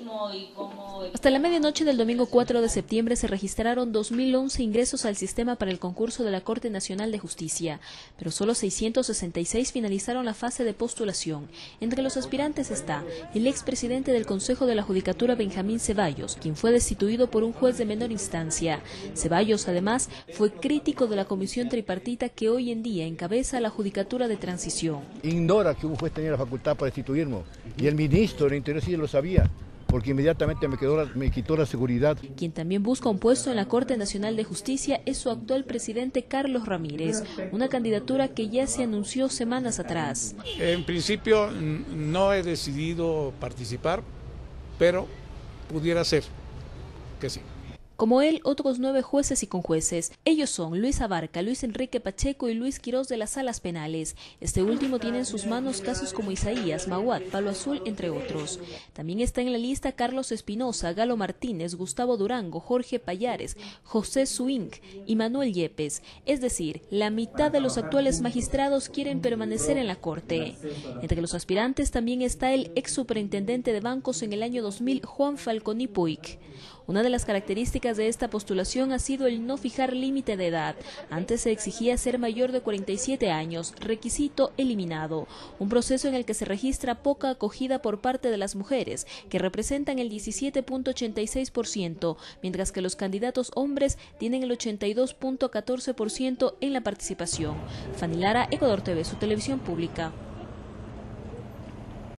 Hasta la medianoche del domingo 4 de septiembre se registraron 2.011 ingresos al sistema para el concurso de la Corte Nacional de Justicia, pero solo 666 finalizaron la fase de postulación. Entre los aspirantes está el expresidente del Consejo de la Judicatura, Benjamín Ceballos, quien fue destituido por un juez de menor instancia. Ceballos, además, fue crítico de la comisión tripartita que hoy en día encabeza la Judicatura de Transición. Ignora que un juez tenía la facultad para destituirme, y el ministro del Interior sí lo sabía, porque inmediatamente me quitó la seguridad. Quien también busca un puesto en la Corte Nacional de Justicia es su actual presidente Carlos Ramírez, una candidatura que ya se anunció semanas atrás. En principio no he decidido participar, pero pudiera ser que sí. Como él, otros 9 jueces y conjueces. Ellos son Luis Abarca, Luis Enrique Pacheco y Luis Quirós de las Salas Penales. Este último tiene en sus manos casos como Isaías, Maguad, Palo Azul, entre otros. También está en la lista Carlos Espinosa, Galo Martínez, Gustavo Durango, Jorge Payares, José Suing y Manuel Yepes. Es decir, la mitad de los actuales magistrados quieren permanecer en la Corte. Entre los aspirantes también está el ex superintendente de bancos en el año 2000, Juan Falconi Puig. Una de las características de esta postulación ha sido el no fijar límite de edad. Antes se exigía ser mayor de 47 años, requisito eliminado. Un proceso en el que se registra poca acogida por parte de las mujeres, que representan el 17.86%, mientras que los candidatos hombres tienen el 82.14% en la participación. Fanny Lara, Ecuador TV, su televisión pública.